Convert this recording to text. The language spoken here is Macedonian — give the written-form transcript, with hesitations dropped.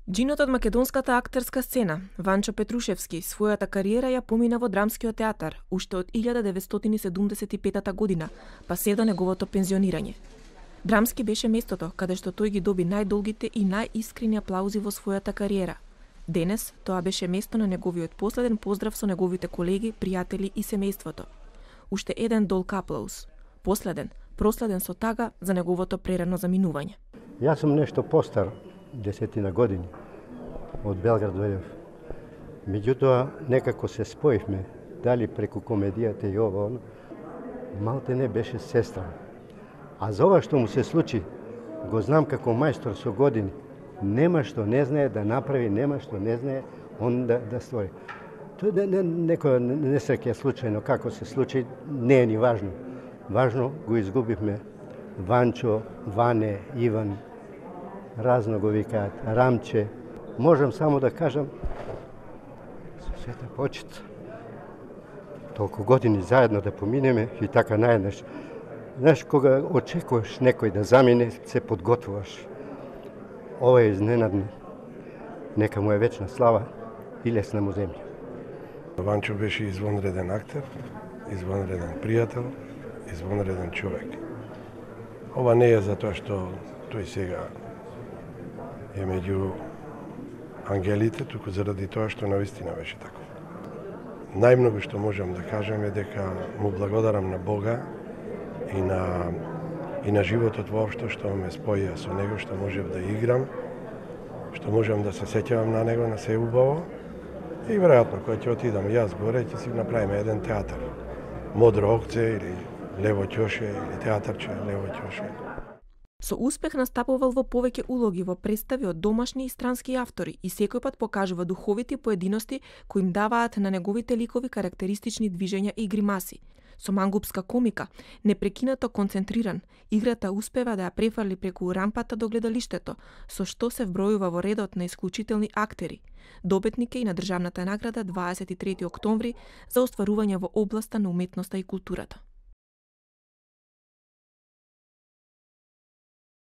Џинот од македонската актерска сцена, Ванчо Петрушевски, својата кариера ја помина во драмскиот театар уште од 1975 година, па се до неговото пензионирање. Драмски беше местото каде што тој ги доби најдолгите и најискрени аплаузи во својата кариера. Денес тоа беше место на неговиот последен поздрав со неговите колеги, пријатели и семејството. Уште еден долг аплауз. Последен, проследен со тага за неговото прерано заминување. Јас сум нешто постар, 10 години, од Белград дојдов. Меѓутоа, некако се споивме, дали преку комедијата и ова, малте не беше сестра. А за ова што му се случи, го знам како мајстор со години. Нема што не знае да направи, нема што не знае он да створи. Тоа е некоја несреќа случајно, како се случи, не е ни важно. Важно го изгубивме Ванчо, Ване, Иван, разно го викаат, Рамче. Можам само да кажам, со сета почит, толку години заедно да поминеме и така наеднаш. Знаеш, кога очекуваш некој да замине, се подготвуваш. Ова е изненадно. Нека му е вечна слава и лесна му земја. Ванчо беше извонреден актер, извонреден пријател, извонреден човек. Ова не е затоа што тој сега е меѓу ангелите, туку заради тоа што навистина беше така. Најмногу што можам да кажам е дека му благодарам на Бога и на животот воопшто што ме споја со него, што можев да играм, што можам да се сеќавам на него, на се убаво. И веројатно кога ќе отидам јас горе, ќе си направиме еден театар. Модро окце или Лево Ќоше или театарче Лево Ќоше. Со успех настапувал во повеќе улоги во представи од домашни и странски автори и секој пат покажува духовити поединости кои им даваат на неговите ликови карактеристични движења и гримаси. Со мангупска комика, непрекинато концентриран, играта успева да ја префрли преку рампата до гледалиштето, со што се вбројува во редот на исклучителни актери. Добитник е и на државната награда 23 октомври за остварување во областа на уметноста и културата.